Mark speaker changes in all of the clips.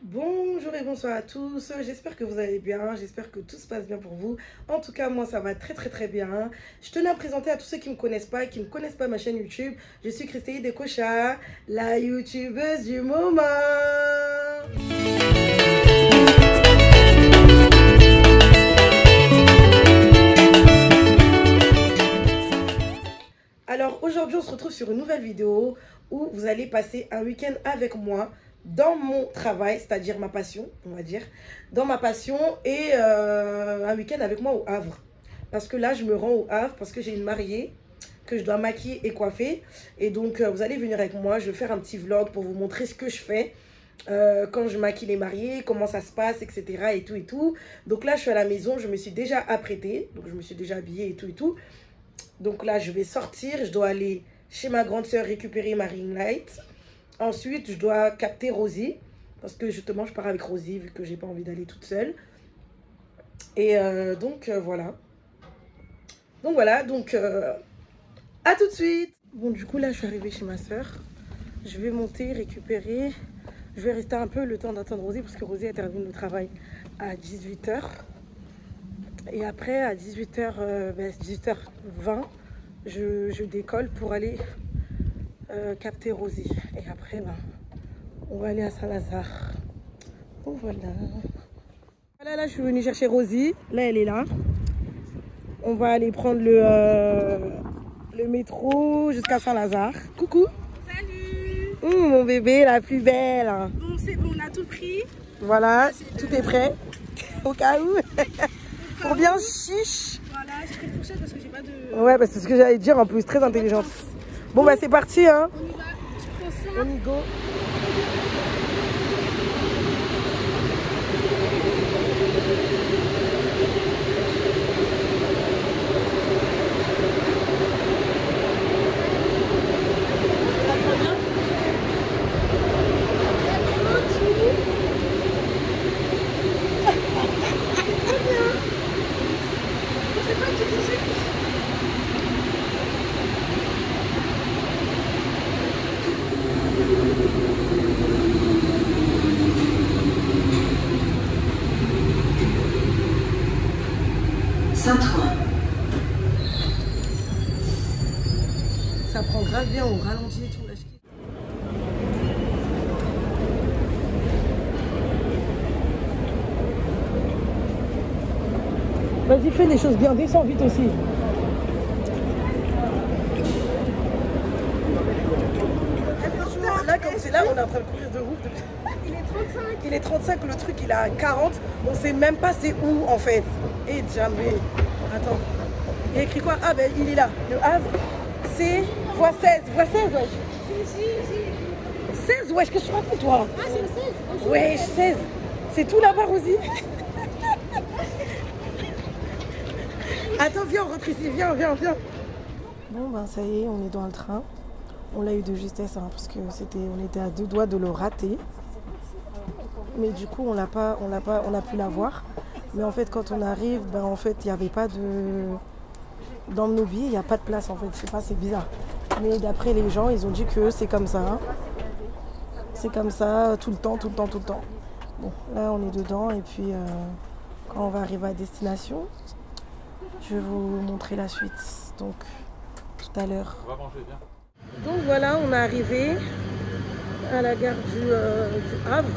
Speaker 1: Bonjour et bonsoir à tous, j'espère que vous allez bien, j'espère que tout se passe bien pour vous. En tout cas, moi ça va très bien. Je tenais à présenter à tous ceux qui ne me connaissent pas et qui ne connaissent pas ma chaîne YouTube. Je suis Christelle Dekocha, la youtubeuse du moment. Alors aujourd'hui on se retrouve sur une nouvelle vidéo où vous allez passer un week-end avec moi dans mon travail, c'est-à-dire ma passion, on va dire, dans ma passion et un week-end avec moi au Havre. Parce que là, je me rends au Havre parce que j'ai une mariée que je dois maquiller et coiffer. Et donc, vous allez venir avec moi, je vais faire un petit vlog pour vous montrer ce que je fais quand je maquille les mariés, comment ça se passe, etc. et tout et tout. Donc là, je suis à la maison, je me suis déjà apprêtée, donc je me suis déjà habillée et tout et tout. Donc là, je vais sortir, je dois aller chez ma grande soeur récupérer ma ring light. Ensuite, je dois capter Rosie, parce que justement, je pars avec Rosie, vu que j'ai pas envie d'aller toute seule. Et donc, voilà. Donc, à tout de suite. Bon, du coup, là, je suis arrivée chez ma soeur. Je vais monter, récupérer. Je vais rester un peu le temps d'attendre Rosie, parce que Rosie est terminée le travail à 18 h. Et après, à 18 h, 18 h 20, je décolle pour aller capter Rosie. Et après, ben, on va aller à Saint-Lazare. Bon, voilà. Voilà, là, je suis venue chercher Rosie. Là, elle est là. On va aller prendre le métro jusqu'à Saint-Lazare. Coucou.
Speaker 2: Salut.
Speaker 1: Mon bébé, la plus belle.
Speaker 2: Bon, c'est bon, on a tout pris.
Speaker 1: Voilà, tout est prêt. Au cas où. Pour bien chiche.
Speaker 2: Voilà, j'ai pris une fourchette parce que j'ai pas de...
Speaker 1: Ouais, bah, c'est ce que j'allais dire en plus. Très intelligente. Bon, bah, c'est parti, hein.
Speaker 2: On y va. Je prends ça.
Speaker 1: On y go.
Speaker 3: Saint-Ouen.
Speaker 1: Ça prend grave bien, on ralentit et tout. Là, vas-y, fais les choses bien, descends vite aussi. Là, comme c'est là, on est en train de courir de ouf.
Speaker 2: Il est 35.
Speaker 1: Il est 35, le truc il est à 40. On sait même pas c'est où en fait. Et jamais. Attends. Il y a écrit quoi? Ah ben il est là. Le Havre, c'est voie 16. Voie 16, wesh.
Speaker 2: Si.
Speaker 1: 16, wesh, qu'est-ce que tu racontes toi?
Speaker 2: Ah, c'est le 16.
Speaker 1: Wesh, 16. C'est tout là-bas, Rosie. Attends, viens, on rentre ici. Viens. Bon, ben ça y est, on est dans le train. On l'a eu de justesse hein, parce que on était à 2 doigts de le rater. Mais du coup, on n'a pu la voir. Mais en fait, quand on arrive, ben, en fait, il n'y avait pas de... Dans nos billets, il n'y a pas de place en fait. Je sais pas, c'est bizarre. Mais d'après les gens, ils ont dit que c'est comme ça. Hein. C'est comme ça tout le temps. Bon, là, on est dedans. Et puis, quand on va arriver à destination, je vais vous montrer la suite. Donc, tout à l'heure.
Speaker 4: On va manger bien.
Speaker 1: Donc voilà, on est arrivé à la gare du Havre.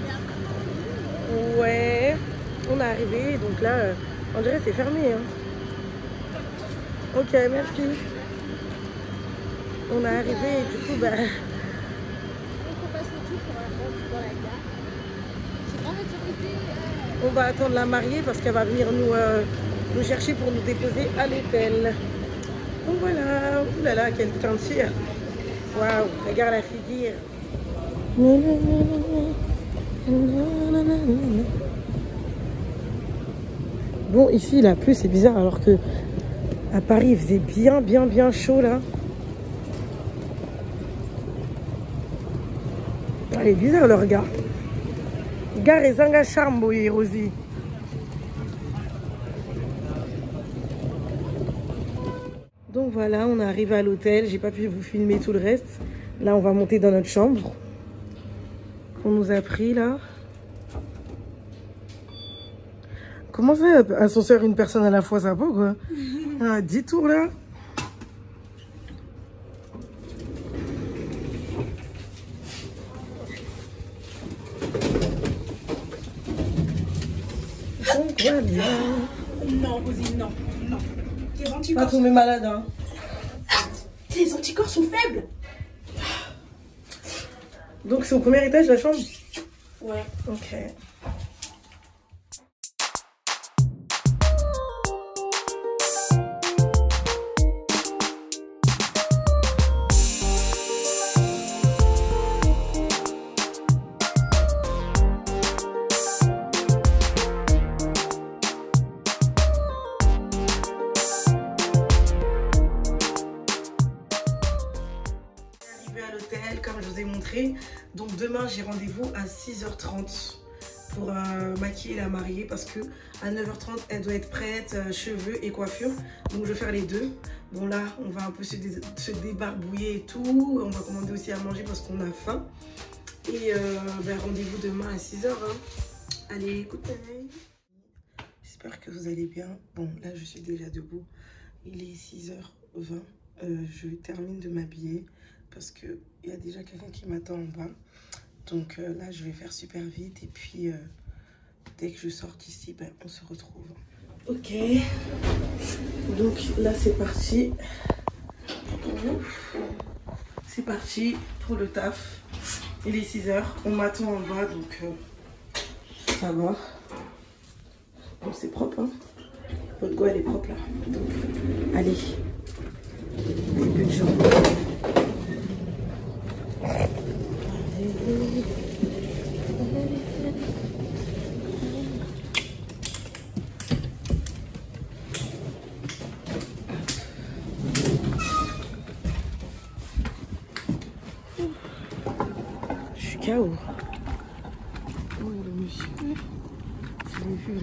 Speaker 1: Ouais, on est arrivé, donc là, on dirait que c'est fermé. Hein. Ok, merci. On est arrivé et du coup, bah...
Speaker 2: Donc, on passe le tour pour rentrer dans la gare. J'ai pas de
Speaker 1: on va attendre la mariée parce qu'elle va venir nous chercher pour nous déposer à l'hôtel. Donc voilà, oulala, quel chantier. Waouh, regarde la figure. Bon, ici il a plu, c'est bizarre, alors que à Paris il faisait bien chaud là. Ah, il est bizarre le regard. Gare et Zanga Charmbo et Rosie. Donc voilà, on est arrivé à l'hôtel. J'ai pas pu vous filmer tout le reste. Là, on va monter dans notre chambre qu'on nous a pris là. Comment ça, ascenseur une personne à la fois, ça va pas quoi? 10 tours là. Donc voilà.
Speaker 2: Non, cousine, non. Non. Tes
Speaker 1: Pas
Speaker 2: anticorps,
Speaker 1: tomber malade, hein.
Speaker 2: tes anticorps sont faibles.
Speaker 1: Donc c'est au premier étage la chambre?
Speaker 2: Ouais.
Speaker 1: Ok. À l'hôtel comme je vous ai montré, donc demain j'ai rendez-vous à 6h30 pour maquiller la mariée parce que à 9h30 elle doit être prête, cheveux et coiffure, donc je vais faire les deux. Bon là on va un peu se débarbouiller et tout, on va commander aussi à manger parce qu'on a faim et rendez-vous demain à 6h hein. Allez écoutez, j'espère que vous allez bien. Bon là je suis déjà debout, il est 6h20, je termine de m'habiller parce qu'il y a déjà quelqu'un qui m'attend en bas. Donc là, je vais faire super vite. Et puis, dès que je sors d'ici, on se retrouve. Ok. Donc là, c'est parti. C'est parti pour le taf. Il est 6h. On m'attend en bas, donc ça va. Bon, c'est propre, hein. Votre go, elle est propre, là. Donc, allez. Début de journée. Je suis KO. Oh le monsieur, je l'ai vu là.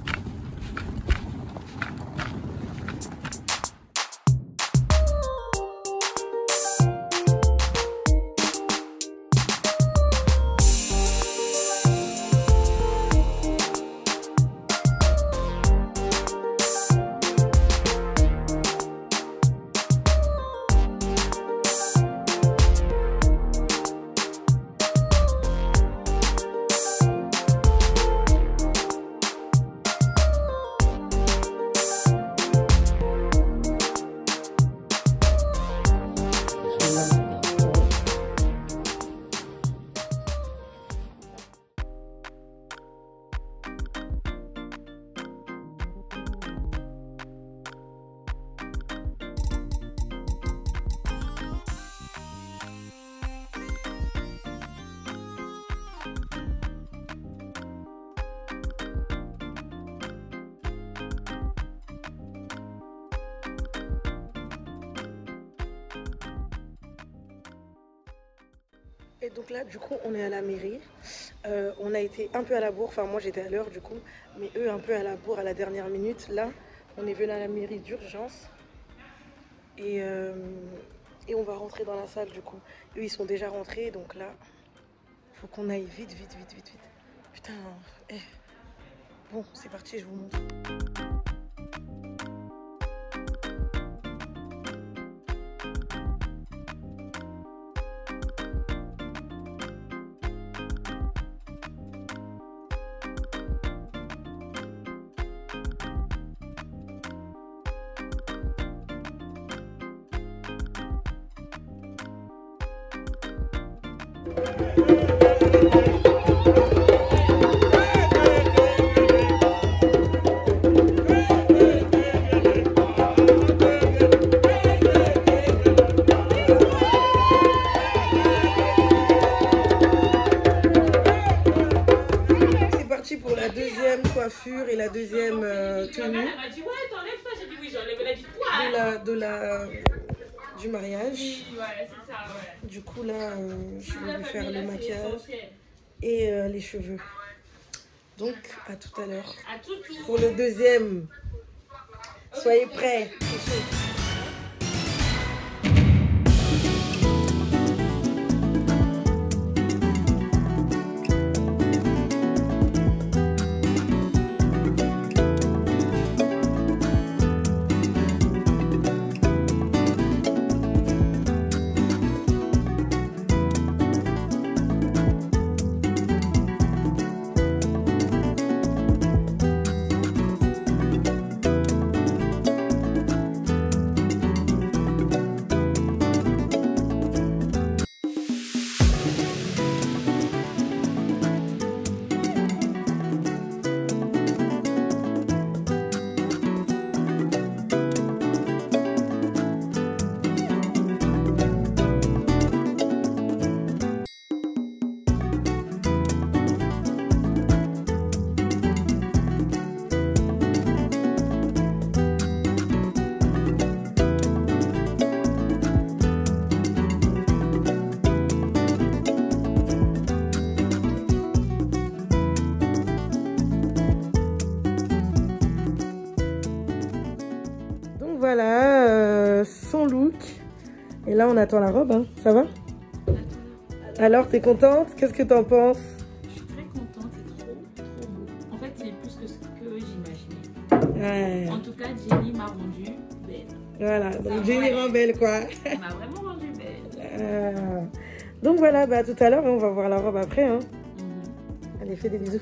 Speaker 1: Et donc là, du coup, on est à la mairie. On a été un peu à la bourre. Enfin, moi, j'étais à l'heure, du coup. Mais eux, un peu à la bourre à la dernière minute. Là, on est venu à la mairie d'urgence. Et on va rentrer dans la salle, du coup. Eux, ils sont déjà rentrés. Donc là, il faut qu'on aille vite, vite, vite, vite, vite. Putain. Bon, c'est parti, je vous montre. C'est parti pour la deuxième coiffure et la deuxième tenue
Speaker 3: Elle m'a dit ouais, t'enlèves ça. J'ai dit oui, j'enlève. Elle a dit quoi?
Speaker 1: du mariage.
Speaker 3: Oui, ouais, c'est ça, ouais.
Speaker 1: Du coup là, je
Speaker 3: Toute
Speaker 1: vais
Speaker 3: la
Speaker 1: lui
Speaker 3: famille,
Speaker 1: faire
Speaker 3: là,
Speaker 1: le
Speaker 3: c'est
Speaker 1: maquillage
Speaker 3: essentiel.
Speaker 1: et les cheveux. Donc à tout à l'heure
Speaker 3: À tout.
Speaker 1: pour le deuxième. Soyez prêts. voilà son look. Et là, on attend la robe, hein. Ça va? Alors, t'es contente? Qu'est-ce que t'en penses?
Speaker 3: Je suis très contente, c'est trop beau. En fait, c'est plus que ce que j'imaginais.
Speaker 1: Ouais.
Speaker 3: En tout cas, Jenny m'a rendue belle.
Speaker 1: Voilà, donc Jenny rend belle, quoi.
Speaker 3: Elle m'a vraiment rendue belle.
Speaker 1: Donc voilà, bah, à tout à l'heure, on va voir la robe après. Hein. Allez, fais des bisous.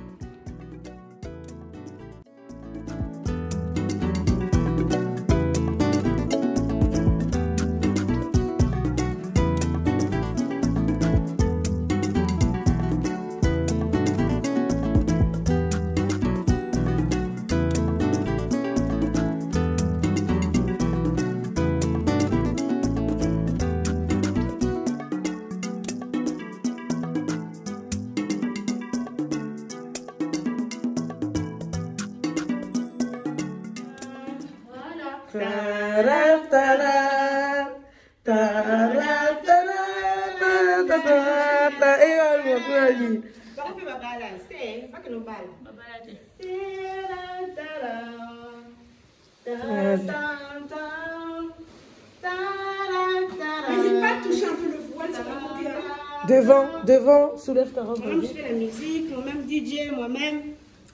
Speaker 2: N'hésite pas à toucher un peu le voile, ça va monter.
Speaker 1: Devant, soulève ta robe.
Speaker 2: Moi-même, je fais la musique, moi-même DJ, moi-même.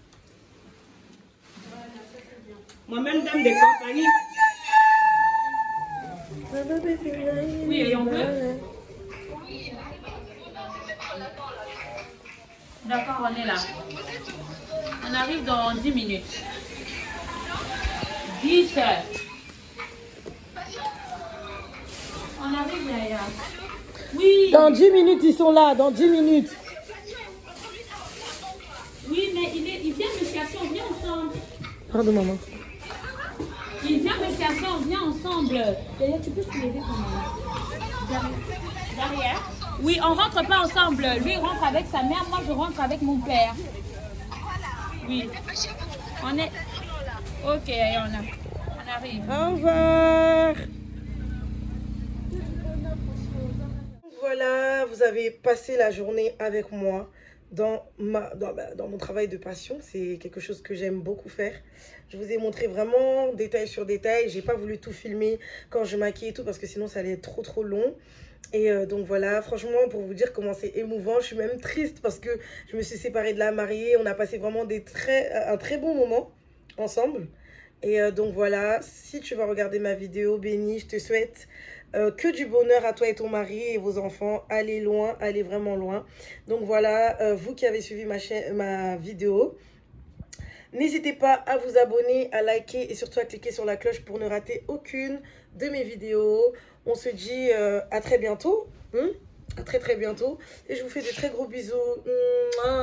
Speaker 2: Moi-même, dame de compagnie.
Speaker 3: Oui, et on peut? D'accord, on est là. On arrive dans 10 minutes. 10 heures. On arrive là. Oui.
Speaker 1: Dans 10 minutes, ils sont là. Dans 10 minutes.
Speaker 3: Oui, mais il vient me chercher, on vient ensemble.
Speaker 1: Pardon, maman.
Speaker 3: Il vient me chercher, on vient ensemble. D'ailleurs, tu peux soulever ton maman. Derrière. Oui, on rentre pas ensemble. Lui il rentre avec sa mère, moi je rentre avec mon père. Oui. On est... Ok, on arrive.
Speaker 1: Au revoir. Voilà, vous avez passé la journée avec moi dans mon travail de passion. C'est quelque chose que j'aime beaucoup faire. Je vous ai montré vraiment détail sur détail. J'ai pas voulu tout filmer quand je maquille et tout parce que sinon ça allait être trop long. Et donc voilà, franchement, pour vous dire comment c'est émouvant, je suis même triste parce que je me suis séparée de la mariée. On a passé vraiment un très bon moment ensemble. Et donc voilà, si tu vas regarder ma vidéo, Béni, je te souhaite que du bonheur à toi et ton mari et vos enfants. Allez loin, allez vraiment loin. Donc voilà, vous qui avez suivi ma vidéo, n'hésitez pas à vous abonner, à liker et surtout à cliquer sur la cloche pour ne rater aucune de mes vidéos. On se dit à très bientôt. À très bientôt. Et je vous fais de très gros bisous.